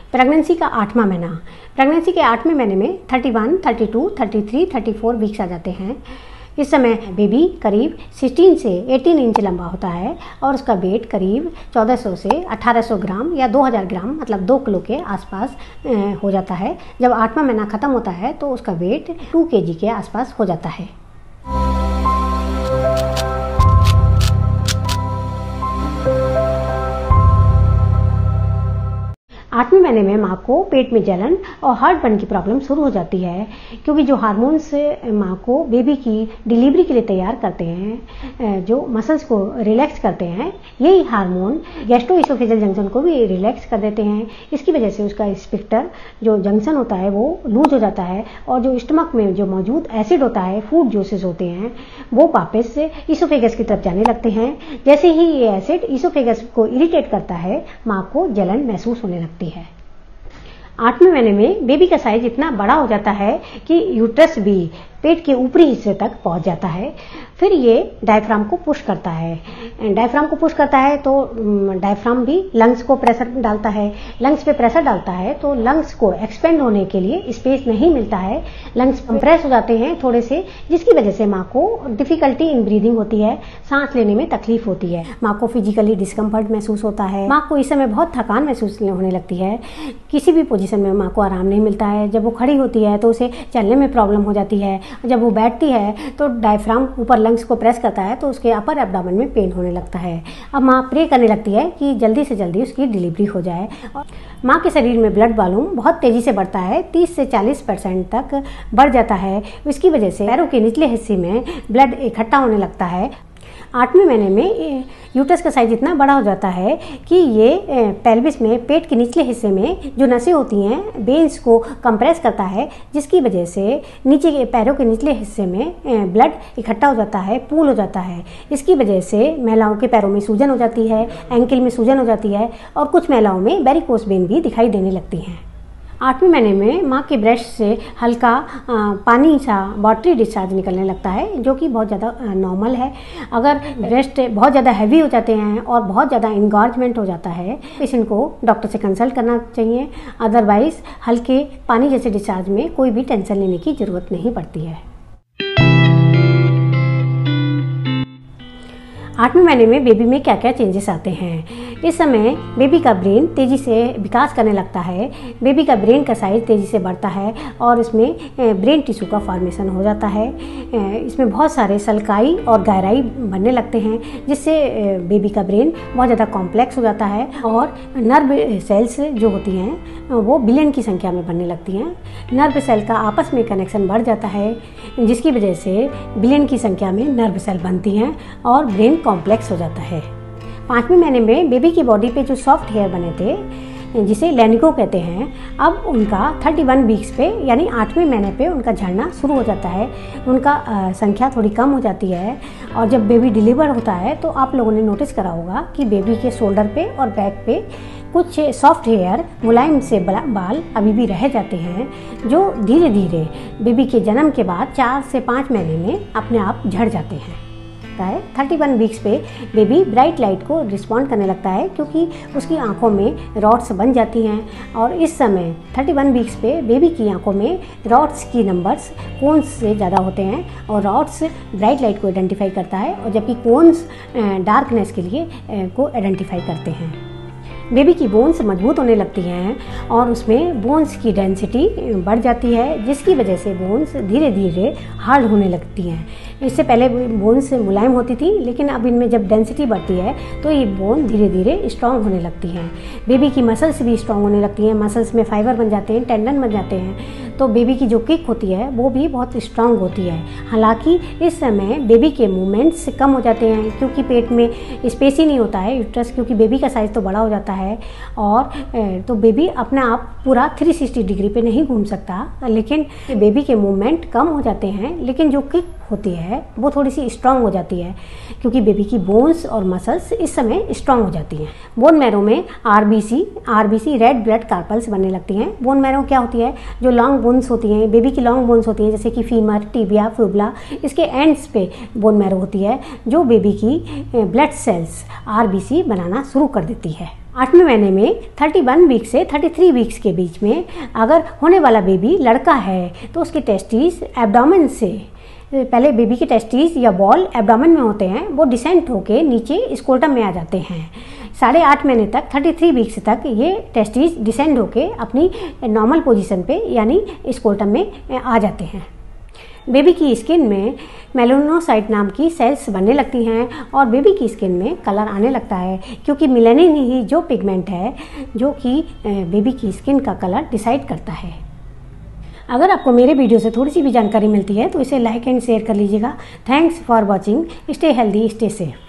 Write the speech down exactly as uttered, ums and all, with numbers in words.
Pregnancy का आठवां महीना। प्रेगनेंसी के आठवें महीने में इकतीस, बत्तीस, तैंतीस, चौंतीस वीक्स आ जाते हैं। इस समय बेबी करीब सोलह से अठारह इंच लंबा होता है और उसका वेट करीब चौदह सौ से अठारह सौ ग्राम या दो हज़ार ग्राम मतलब दो किलो के आसपास हो जाता है। जब आठवां महीना ख़त्म होता है तो उसका वेट दो केजी के आसपास हो जाता है। आठवें महीने में माँ को पेट में जलन और हार्ट बर्न की प्रॉब्लम शुरू हो जाती है, क्योंकि जो हार्मोन्स माँ को बेबी की डिलीवरी के लिए तैयार करते हैं, जो मसल्स को रिलैक्स करते हैं, यही हार्मोन गैस्ट्रोइसोफेजियल जंक्शन को भी रिलैक्स कर देते हैं। इसकी वजह से उसका स्पिक्टर जो जंक्शन होता है वो लूज हो जाता है और जो स्टमक में जो मौजूद एसिड होता है, फूड जूसेस होते हैं, वो वापस से इसोफेगस की तरफ जाने लगते हैं। जैसे ही ये एसिड इसोफेगस को इरिटेट करता है, माँ को जलन महसूस होने लगती है। आठवें महीने में बेबी का साइज इतना बड़ा हो जाता है कि यूट्रस भी पेट के ऊपरी हिस्से तक पहुंच जाता है। फिर ये डायफ्राम को पुश करता है। डायफ्राम को पुश करता है तो डायफ्राम भी लंग्स को प्रेशर डालता है। लंग्स पे प्रेशर डालता है तो लंग्स को एक्सपेंड होने के लिए स्पेस नहीं मिलता है। लंग्स कंप्रेस हो जाते हैं थोड़े से, जिसकी वजह से माँ को डिफिकल्टी इन ब्रीदिंग होती है, सांस लेने में तकलीफ होती है। माँ को फिजिकली डिस्कम्फर्ट महसूस होता है। माँ को इस समय बहुत थकान महसूस होने लगती है। किसी भी पोजीशन में माँ को आराम नहीं मिलता है। जब वो खड़ी होती है तो उसे चलने में प्रॉब्लम हो जाती है। जब वो बैठती है तो डायफ्राम ऊपर लंग्स को प्रेस करता है तो उसके अपर एब्डोमेन में पेन होने लगता है। अब माँ प्रे करने लगती है कि जल्दी से जल्दी उसकी डिलीवरी हो जाए। और माँ के शरीर में ब्लड वॉल्यूम बहुत तेज़ी से बढ़ता है, तीस से चालीस परसेंट तक बढ़ जाता है। इसकी वजह से पैरों के निचले हिस्से में ब्लड इकट्ठा होने लगता है। आठवें महीने में यूट्रस का साइज इतना बड़ा हो जाता है कि ये पेल्विस में पेट के निचले हिस्से में जो नसें होती हैं, वेन्स को कंप्रेस करता है, जिसकी वजह से नीचे के पैरों के निचले हिस्से में ब्लड इकट्ठा हो जाता है, पूल हो जाता है। इसकी वजह से महिलाओं के पैरों में सूजन हो जाती है, एंकल में सूजन हो जाती है और कुछ महिलाओं में वेरिकोस वेन भी दिखाई देने लगती हैं। आठवें महीने में माँ के ब्रेस्ट से हल्का आ, पानी सा वाटरी डिस्चार्ज निकलने लगता है, जो कि बहुत ज़्यादा नॉर्मल है। अगर ब्रेस्ट बहुत ज़्यादा हैवी हो जाते हैं और बहुत ज़्यादा इंगॉर्जमेंट हो जाता है, पेशेंट को डॉक्टर से कंसल्ट करना चाहिए। अदरवाइज हल्के पानी जैसे डिस्चार्ज में कोई भी टेंशन लेने की ज़रूरत नहीं पड़ती है। आठवें महीने में बेबी में क्या क्या चेंजेस आते हैं। इस समय बेबी का ब्रेन तेज़ी से विकास करने लगता है। बेबी का ब्रेन का साइज तेज़ी से बढ़ता है और इसमें ब्रेन टिश्यू का फॉर्मेशन हो जाता है। इसमें बहुत सारे सल्काई और गहराई बनने लगते हैं, जिससे बेबी का ब्रेन बहुत ज़्यादा कॉम्प्लेक्स हो जाता है और नर्व सेल्स जो होती हैं वो बिलियन की संख्या में बनने लगती हैं। नर्व सेल का आपस में कनेक्शन बढ़ जाता है, जिसकी वजह से बिलियन की संख्या में नर्व सेल बनती हैं और ब्रेन कॉम्प्लेक्स हो जाता है। पाँचवें महीने में बेबी की बॉडी पे जो सॉफ्ट हेयर बने थे, जिसे लैनिको कहते हैं, अब उनका इकतीस वीक्स पे यानी आठवें महीने पे उनका झड़ना शुरू हो जाता है। उनका आ, संख्या थोड़ी कम हो जाती है और जब बेबी डिलीवर होता है तो आप लोगों ने नोटिस करा होगा कि बेबी के शोल्डर पे और बैक पे कुछ सॉफ्ट हेयर, मुलायम से बाल अभी भी रह जाते हैं, जो धीरे धीरे बेबी के जन्म के बाद चार से पाँच महीने में अपने आप झड़ जाते हैं। है इकतीस वीक्स पे बेबी ब्राइट लाइट को रिस्पॉन्ड करने लगता है, क्योंकि उसकी आंखों में रॉड्स बन जाती हैं और इस समय इकतीस वीक्स पे बेबी की आंखों में रॉड्स की नंबर्स कोन्स से ज़्यादा होते हैं और रॉड्स ब्राइट लाइट को आइडेंटिफाई करता है और जबकि कोन्स डार्कनेस के लिए को आइडेंटिफाई करते हैं। बेबी की बोन्स मजबूत होने लगती हैं और उसमें बोन्स की डेंसिटी बढ़ जाती है, जिसकी वजह से बोन्स धीरे धीरे हार्ड होने लगती हैं। इससे पहले बोन्स मुलायम होती थी, लेकिन अब इनमें जब डेंसिटी बढ़ती है तो ये बोन धीरे धीरे स्ट्रॉन्ग होने लगती हैं। बेबी की मसल्स भी स्ट्रॉन्ग होने लगती हैं, मसल्स में फाइबर बन जाते हैं, टेंडन बन जाते हैं, तो बेबी की जो किक होती है वो भी बहुत स्ट्रॉन्ग होती है। हालांकि इस समय बेबी के मूवमेंट्स कम हो जाते हैं, क्योंकि पेट में स्पेस ही नहीं होता है यूट्रस, क्योंकि बेबी का साइज़ तो बड़ा हो जाता है और तो बेबी अपने आप पूरा तीन सौ साठ डिग्री पे नहीं घूम सकता, लेकिन बेबी के मूवमेंट कम हो जाते हैं, लेकिन जो किक होती है वो थोड़ी सी स्ट्रांग हो जाती है, क्योंकि बेबी की बोन्स और मसल्स इस समय स्ट्रांग हो जाती हैं। बोन मैरो में RBC RBC red blood corpuscles बनने लगती हैं। बोन मैरो क्या होती है, जो लॉन्ग बोन्स होती हैं, बेबी की लॉन्ग बोन्स होती हैं, जैसे कि फीमर, टिबिया, फ्यूबला, इसके एंड्स पे बोन मैरो होती है, जो बेबी की ब्लड सेल्स आरबीसी बनाना शुरू कर देती है। आठवें महीने में इकतीस वीक से तैंतीस वीक्स के बीच में अगर होने वाला बेबी लड़का है तो उसके टेस्टिस एब्डोमेन से, पहले बेबी के टेस्टिस या बॉल एब्डोमेन में होते हैं, वो डिसेंट होके नीचे स्कोल्टम में आ जाते हैं। साढ़े आठ महीने तक तैंतीस वीक्स तक ये टेस्टिस डिसेंड होके अपनी नॉर्मल पोजीशन पे यानी स्कोल्टम में आ जाते हैं। बेबी की स्किन में मेलानोसाइट नाम की सेल्स बनने लगती हैं और बेबी की स्किन में कलर आने लगता है, क्योंकि मेलानिन ही जो पिगमेंट है जो कि बेबी की स्किन का कलर डिसाइड करता है। अगर आपको मेरे वीडियो से थोड़ी सी भी जानकारी मिलती है तो इसे लाइक एंड शेयर कर लीजिएगा। Thanks for watching. Stay healthy, stay safe.